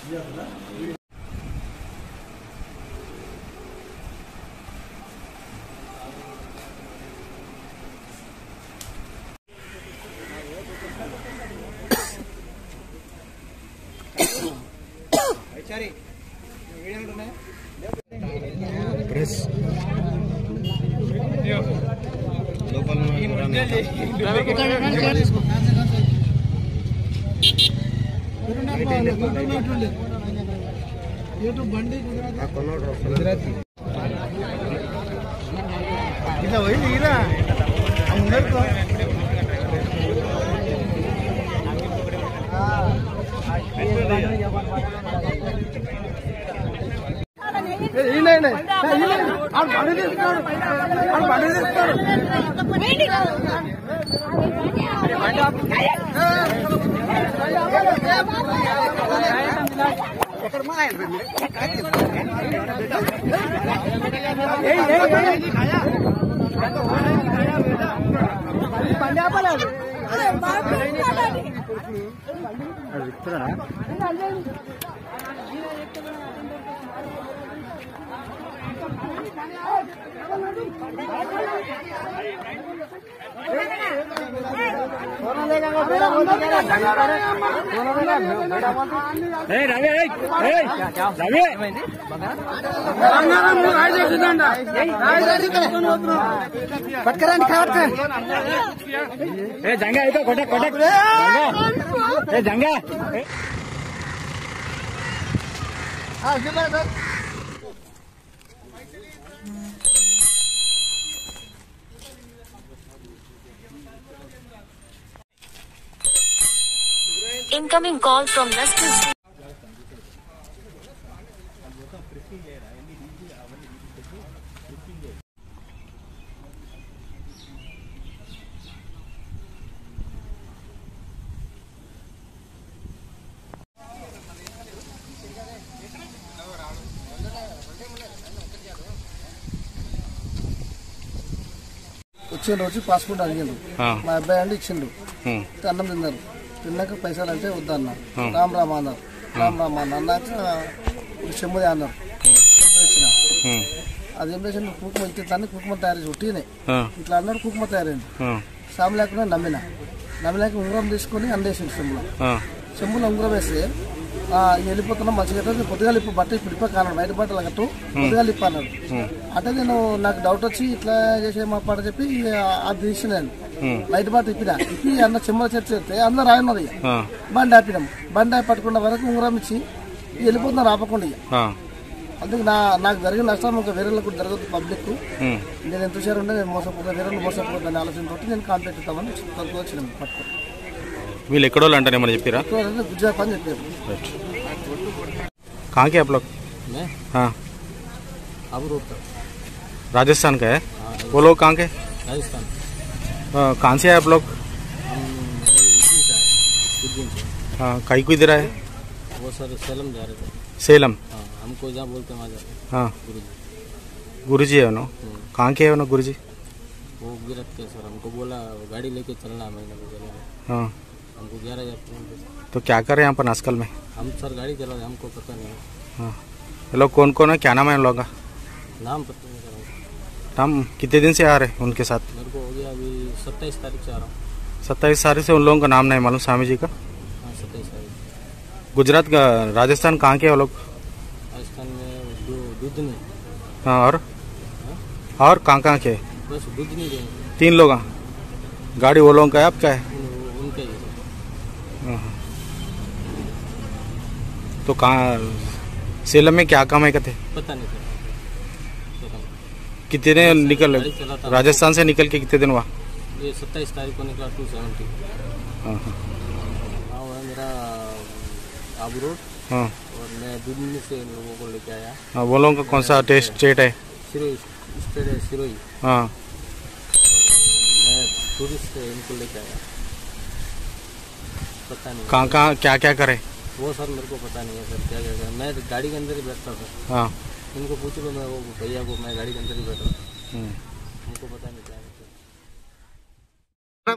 Press Incoming call from Nestle. వచ్చిన రోజు passport అడిగిండు మా అబ్బాయి అండి ఇచ్చిండు అన్నం తిన్నారు తిన్నాక పైసలు అంటే వద్దన్నారు రామ్ రామ్ అన్నారు రామ్ రామ్ అన్నాక చెమ్ముదే అన్నారు అదేం చేసి కుకుమ ఇచ్చేదాన్ని కుకుమ తయారు చేసి ఉట్టినే ఇట్లా అన్నాడు కుకుమ తయారైంది సాము లేకుండా నమ్మినాక ఉంగరం తీసుకొని అందేసింది చెమ్ములో ఉంగరం వేస్తే వెళ్ళిపోతున్నాం మంచిగా పొద్దుగా ఇప్పు బట్ట ఇప్పుడు ఇప్ప కాను బయట బట్టలు కట్టు పొద్దుగా ఇప్ప అన్నాడు అంటే నేను నాకు డౌట్ వచ్చి ఇట్లా చేసే మా పాట చెప్పి అది తీసినాను బయట బట్ట ఇప్పి అన్న చెమ్మల చర్చ చెప్తే అందరు రాయన్నది బండి ఆపినాం బండి ఆపి పట్టుకున్న వరకు ఉంగరం ఇచ్చి వెళ్ళిపోతున్నారు ఆపకుండా అందుకు నాకు జరిగిన నష్టం ఇంకా వేరే కూడా జరగదు పబ్లిక్ నేను ఎంత షేర్ ఉంటే నేను మోసపోతా వేరే మోసపోతాను ఆలోచనతో నేను కాంటాక్ట్ ఇస్తామని వచ్చినాం పట్టుకో వీళ్ళు ఎక్కడో అంటారు ఏమని చెప్పారా गुजरात అని చెప్పారు कहाँ के आप लोग मैं हाँ अब रोड पर राजस्थान का है वो लोग कहाँ के राजस्थान कहाँ से है आप लोग हाँ कहीं को इधर आए वो सर सेलम जा रहे थे सेलम हाँ हमको जहाँ बोलते वहाँ जा रहे हाँ गुरुजी गुरुजी है उन्होंने कहाँ के है उन्होंने गुरुजी वो गिरत के सर हमको बोला गाड़ी लेके चलना महीने को चलना हाँ हमको 11,000 तो क्या कर रहे हैं यहाँ पर नासकल में हम सर गाड़ी चला रहे हमको पता नहीं है हाँ ये लोग कौन कौन है क्या नाम है इन लोगों का नाम पता नहीं सर हमको। हम कितने दिन से आ रहे हैं उनके साथ मेरे को हो गया अभी 27 तारीख से आ रहा हूँ 27 तारीख से उन लोगों का नाम नहीं मालूम स्वामी जी का हाँ 27 तारीख गुजरात का राजस्थान कहाँ के हैं वो लोग राजस्थान में दूध नहीं हाँ और कहाँ के बस दूध नहीं देंगे 3 लोग हैं गाड़ी वो लोगों का है आपका है उनका ही हाँ। तो कहाँ सेलम में क्या काम है कहते पता नहीं सर पता नहीं। कितने निकल गाड़ी चलाता राजस्थान से निकल के कितने दिन हुआ ये 27 तारीख को निकला 270 हाँ हाँ वो है मेरा आबू रोड हाँ और मैं दूधनी से इन लोगों को लेके आया हाँ वो लोगों का कौन सा टेस्ट स्टेट है सिरोही स्टेट है सिरोही हाँ मैं टूरिस्ट से इनको लेके आया पता नहीं कहाँ क्या क्या करे वो सर मेरे को पता नहीं है सर क्या क्या करें मैं गाड़ी के अंदर ही बैठता था हाँ इनको पूछ लो मैं वो भैया को मैं गाड़ी के अंदर ही बैठा था हमको पता नहीं क्या है